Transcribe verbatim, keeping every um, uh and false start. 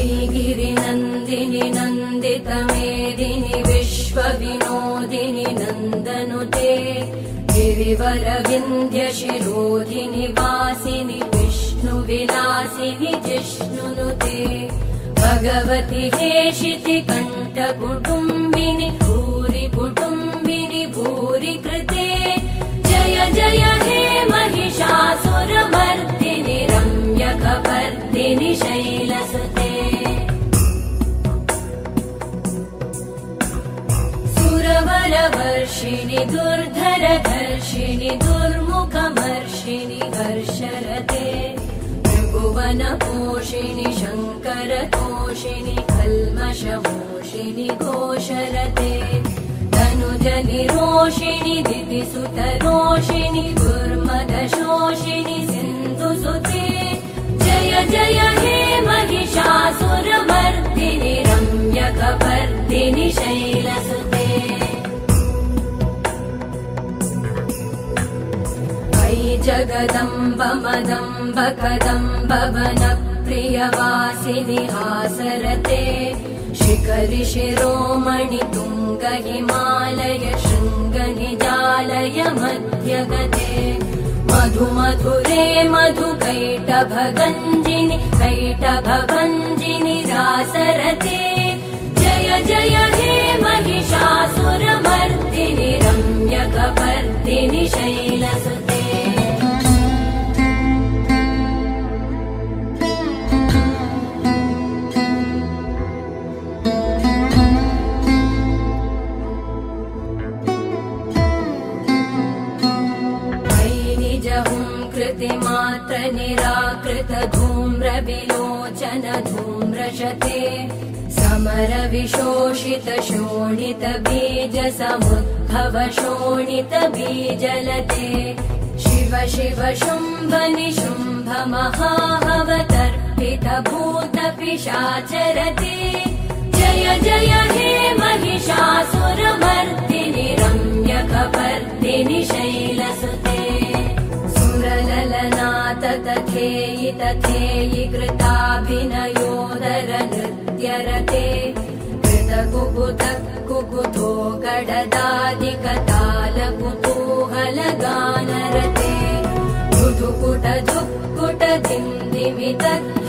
वैगिरिनन्दिनि नन्दितमेदिनि विश्वविनोदिनि नन्दनुते गिरिवरविन्ध्यशिरोधिनि वासिनि विष्णुविलासिनि जिष्णुनुते भगवति हेशिति कण्ठकुटुम्बिनि भूरि कुटुम्बिनि भूरि कृते जय जय हे महिषासुरमर्दिनि रम्यकपर्दिनि शैलसुते सुरवरवर्षिणि दुर्धरधर्षिणि दुर्मुखमर्षिणि हर्षरते भुवनपोषिणि शङ्करतोषिणि कल्मषमोषिणि घोषरते धनुजनिरोषिणि दितिसुतरोषिणि दुर्मदशोषिणि सिन्धुसुते जय जय हे महिषासुरमर्दिनि रम्यकपर्दिनि शैलसुते जगदम्ब मदम्ब कदम्ब वनप्रियवासिनि हासरते शिखरि शिरोमणि तुङ्ग हिमालय शृङ्ग निजालय मध्यगते मधु मधुरे मधु कैटभगञ्जिनि कैटभभञ्जिनि रासरते जय जय हे महिषासुरमर्दिनि रम्यकपर्दिनि शैलसुते कृतिमात्र निराकृत धूम्र विलोचन धूम्रशते समर विशोषित शोणित बीज समुद्भव शोणित बीजलते शिव शिव शुम्भ निशुम्भ महाहवतर्पित भूत पिशाचरते जय जय हे महिषासुरमर्दिनि रम्यकपर्दिनि शैलसुते तथेयि तथेयि कृताभिनयोदर नृत्यरते कृतकुकुत कुकुतो गडदादिकताल कुतूहल गानरते धुधुकुट धुक्कुट दिन्दिमित